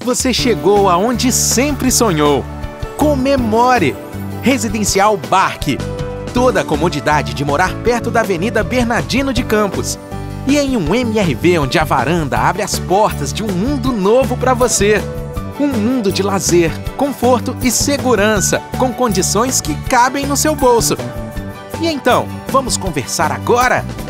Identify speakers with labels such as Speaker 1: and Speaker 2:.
Speaker 1: Você chegou aonde sempre sonhou. Comemore! Residencial Barque. Toda a comodidade de morar perto da Avenida Bernardino de Campos. E em um MRV onde a varanda abre as portas de um mundo novo para você. Um mundo de lazer, conforto e segurança, com condições que cabem no seu bolso. E então, vamos conversar agora?